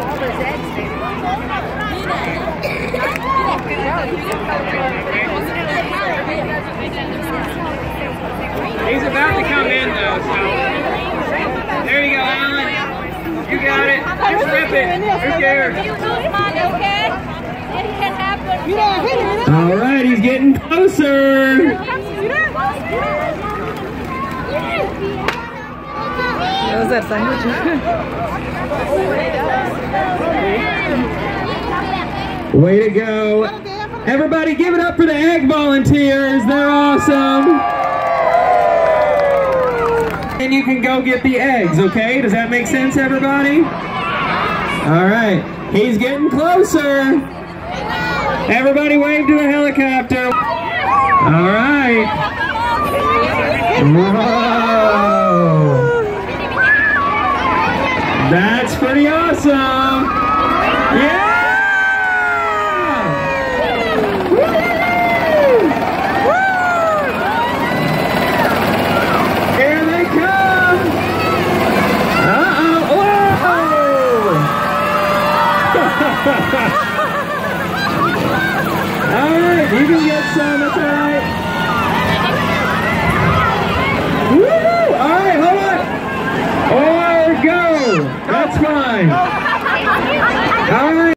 He's about to come in though, so there you go, Alan. You got it. Just rip it. Who cares? All right, he's getting closer. Was that sandwich? Way to go. Everybody give it up for the egg volunteers. They're awesome. And you can go get the eggs, okay? Does that make sense, everybody? All right. He's getting closer. Everybody wave to a helicopter. All right. Whoa. That's pretty awesome. Yeah. Here they come. Uh-oh. Whoa. All right, you can get some, that's all right. Woo! All right, hold on. Or go. That's fine.